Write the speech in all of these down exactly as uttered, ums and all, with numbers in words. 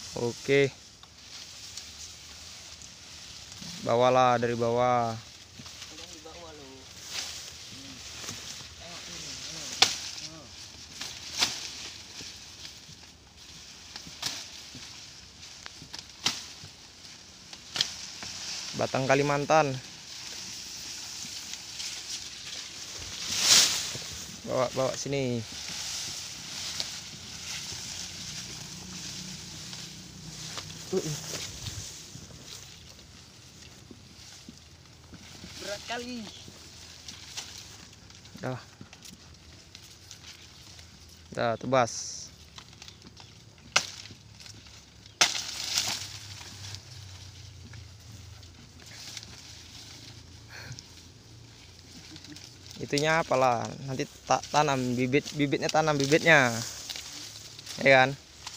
Oke. Bawalah dari bawah. Batang Kalimantan. Bawa bawa sini. Berat kali. Dah. Dah tebas. Itunya apalah, nanti tak tanam bibit bibitnya tanam bibitnya, ya kan?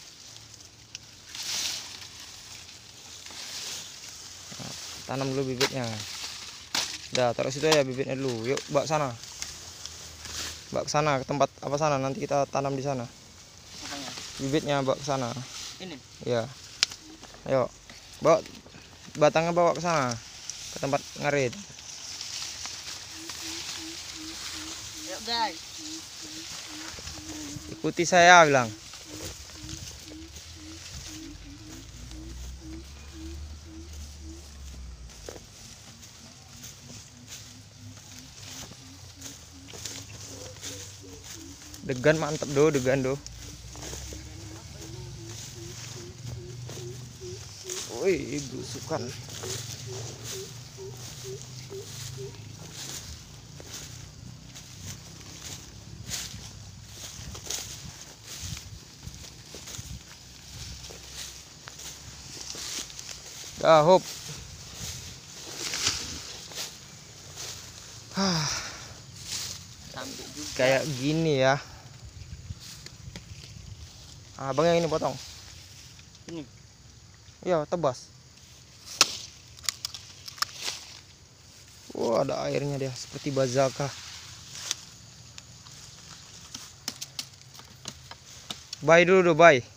Nah, tanam dulu bibitnya. Udah taruh situ aja bibitnya dulu. Yuk bawa sana, bawa ke sana ke tempat apa sana, nanti kita tanam di sana. Apanya? Bibitnya bawa ke sana. Ini? Ya, ayo bawa batangnya, bawa ke sana ke tempat ngarit. Yuk guys. Ikuti saya bilang. Degan mantep do, degan do. Wih, busukan. Dah, hop. Sampai juga. Kayak gini ya. Abang yang ini potong. Ini. Iya, tebas. Wah, ada airnya dia seperti bazaka. Bye dulu, bye.